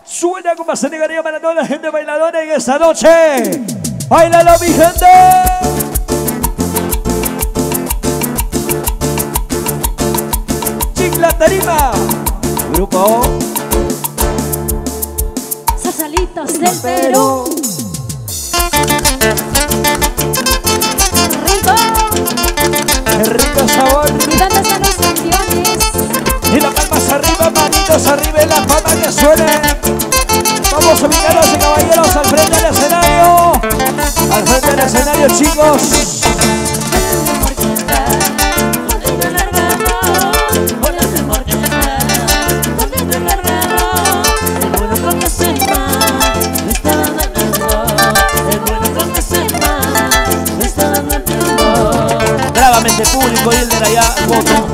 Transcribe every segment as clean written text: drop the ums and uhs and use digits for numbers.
Suena con más alegría para toda la gente bailadora en esta noche. ¡Báilalo, mi gente! Chicla Tarima. Grupo Salsalitos del Perú. Rico. ¡Qué rico sabor! ¿Y dónde están los campeones? Y las palmas arriba, manitos arriba y las palmas que suenen. Vamos a ubicarlos, caballeros, al frente del escenario. Al frente del escenario, chicos. Gravamente público y el de allá, voto.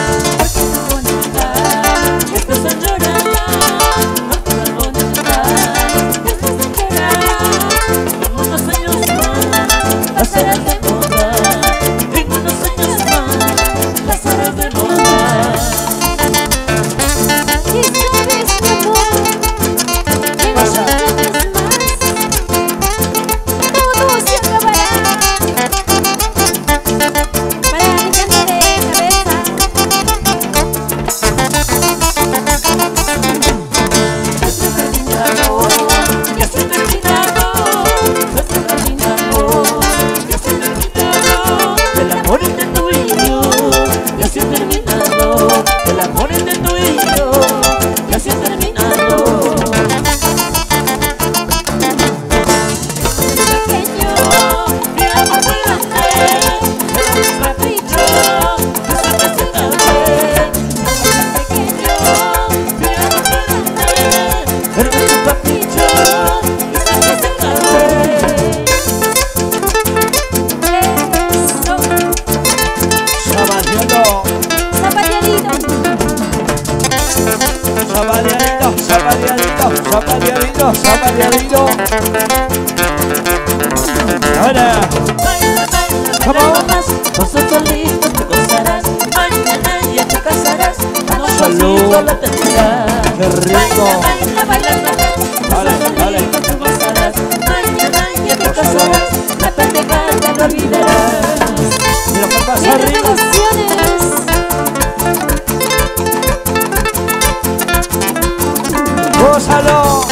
Zapaleadito. Ahora. ¿Cómo? Vos solito te gozarás, mañana ya te casarás, salud. La tendrás. Qué rico. Dale. Te gozarás, mañana ya te casarás, la pendejada no olvidarás. Mira, palmas arriba. ¡Gózalo!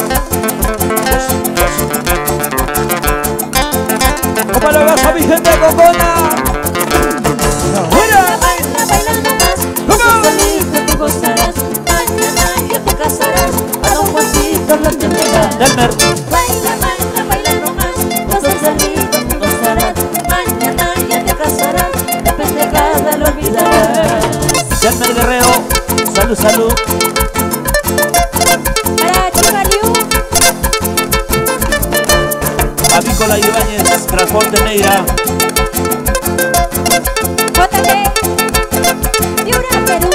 ¿Cómo lo vas a mi gente cocona? ¡Fuera! Bailando más, vos solito te gozarás, mañana ya te casarás, a don Juancito lo tendrás. Delmer. Baila nomás, vos solito te gozarás, mañana ya te casarás, la pendejada lo olvidarás. Delmer Guerrero, salud. Avícola Ibáñez, Transporte Neira. Bótate. Piura, Perú.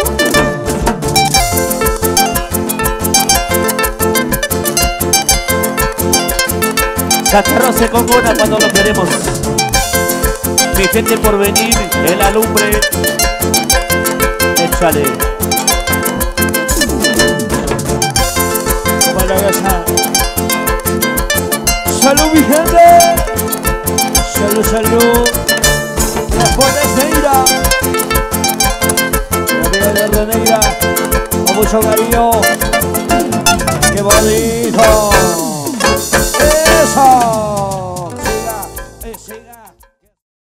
Catarroce con una cuando lo queremos. Mi gente por venir, el alumbre. Échale. ¿Cómo lo ves? ¡Salud, mi gente! ¡Salud! Transporte Neira. La amiga de Neira. Con mucho cariño. ¡Qué bonito!